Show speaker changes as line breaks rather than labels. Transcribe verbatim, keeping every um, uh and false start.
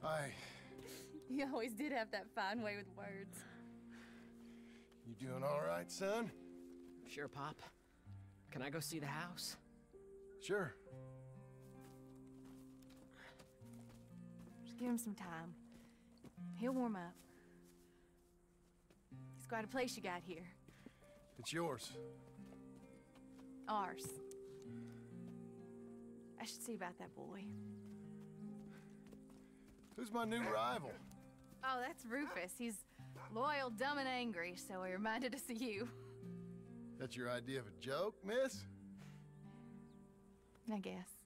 I...
You always did have that fine way with words.
You doing all right, son?
Sure, Pop. Can I go see the house?
Sure.
Just give him some time. He'll warm up. It's quite a place you got here.
It's yours.
Ours. I should see about that boy.
Who's my new rival?
Oh, that's Rufus. He's loyal, dumb, and angry, so he reminded us of you.
That's your idea of a joke, miss?
I guess.